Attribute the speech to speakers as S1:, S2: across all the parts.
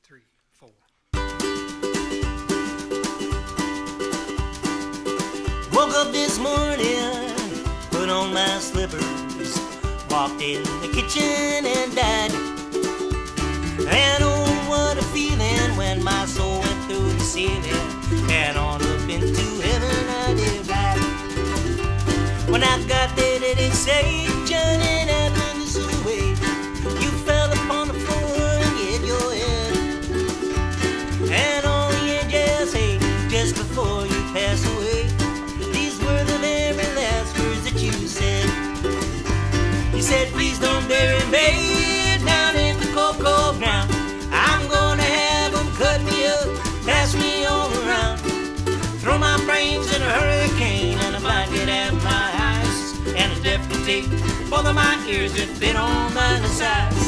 S1: 3, 4.
S2: Woke up this morning, put on my slippers, walked in the kitchen and died. And oh, what a feeling when my soul went through the ceiling and on up into heaven I did ride. When I got there, they did say, Johnny, Evelyn, this is the way. You fell upon the floor and hit your head. And oh, yeah, just hey, just before you pass away, these were the very last words that you said. You said, please don't bury me down in the cold, cold ground. I'm gonna have them cut me up, pass me all around, throw my brains in a hurricane and a blanket at my eyes, and a deaf can take both of my ears if they don't mind the size.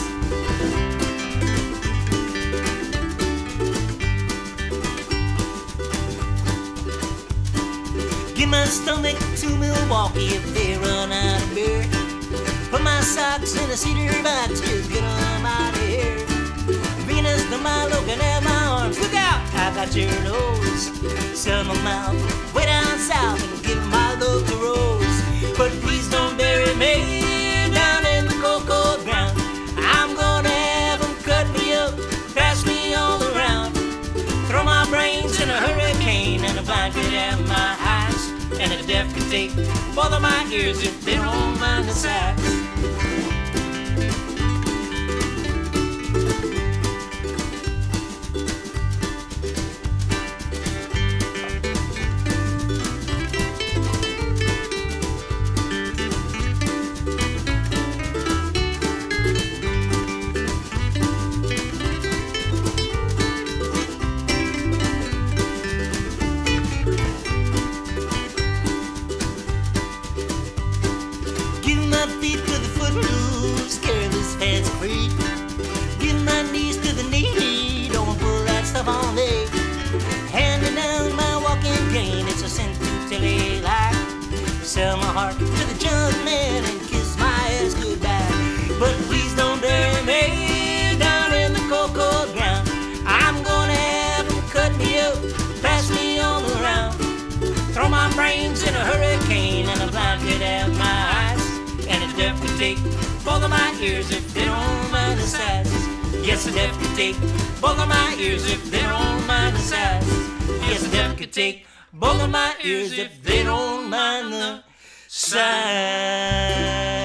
S2: Give my stomach to Milwaukee if they run out of beer. Put my socks in a cedar box, just get them out of here. Venus to my looking at my arms, look out, I got your nose. Sell my mouth way down south and give my love to Rose. But please don't bury me down in the cold, cold ground. I'm gonna have them cut me up, pass me all around, throw my brains in a hurricane and a blanket at my eyes, and a deaf can take both of my ears if they don't mind the size. My feet to the footloose, careless, fancy free. Give my knees to the knee, don't pull that stuff on me. Handing down my walking cane, it's a sin to tell a lie. Sell my heart to the junk man and kiss my ass goodbye. But please don't bury me down in the cold, cold ground. I'm gonna have them cut me up, pass me all around, throw my brains in a hurricane and a blanket at my eyes, and a deaf can take both of my ears if they don't mind the size. Yes, a deaf can take both of my ears if they don't mind the size. Yes, a deaf can take both of my ears if they don't mind the size.